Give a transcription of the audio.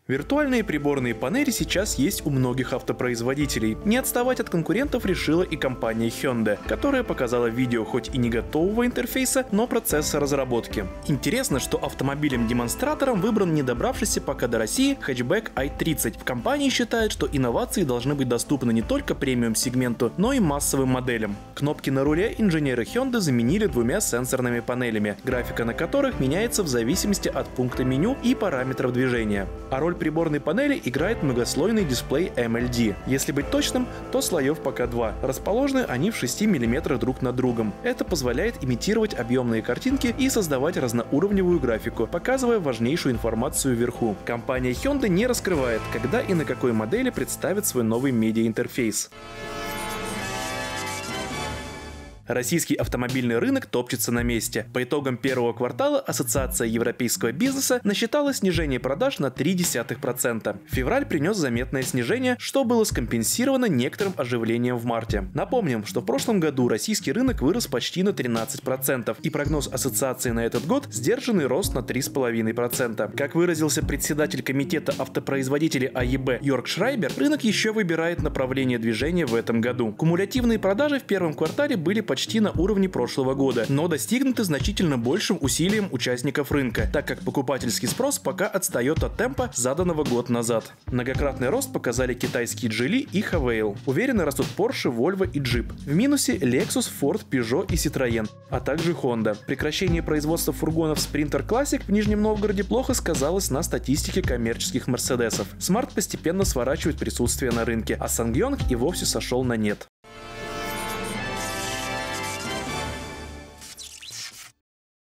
Виртуальные приборные панели сейчас есть у многих автопроизводителей. Не отставать от конкурентов решила и компания Hyundai, которая показала видео хоть и не готового интерфейса, но процесса разработки. Интересно, что автомобилем-демонстратором выбран не добравшийся пока до России хэтчбэк i30. В компании считают, что инновации должны быть доступны не только премиум-сегменту, но и массовым моделям. Кнопки на руле инженеры Hyundai заменили двумя сенсорными панелями, графика на которых меняется в зависимости от пункта меню и параметров движения. А роль приборной панели играет многослойный дисплей AMOLED. Если быть точным, то слоев пока два. Расположены они в 6 мм друг над другом. Это позволяет имитировать объемные картинки и создавать разноуровневую графику, показывая важнейшую информацию вверху. Компания Hyundai не раскрывает, когда и на какой модели представит свой новый медиаинтерфейс. Российский автомобильный рынок топчется на месте. По итогам первого квартала Ассоциация европейского бизнеса насчитала снижение продаж на 0,3%. Февраль принес заметное снижение, что было скомпенсировано некоторым оживлением в марте. Напомним, что в прошлом году российский рынок вырос почти на 13%, и прогноз Ассоциации на этот год – сдержанный рост на 3,5%. Как выразился председатель комитета автопроизводителей АЕБ Йорг Шрайбер, рынок еще выбирает направление движения в этом году. Кумулятивные продажи в первом квартале были почти на уровне прошлого года, но достигнуты значительно большим усилием участников рынка, так как покупательский спрос пока отстает от темпа, заданного год назад. Многократный рост показали китайские Geely и Havail. Уверенно растут Porsche, Volvo и Jeep. В минусе Lexus, Ford, Peugeot и Citroën, а также Honda. Прекращение производства фургонов Sprinter Classic в Нижнем Новгороде плохо сказалось на статистике коммерческих Мерседесов. Smart постепенно сворачивает присутствие на рынке, а SsangYong и вовсе сошел на нет.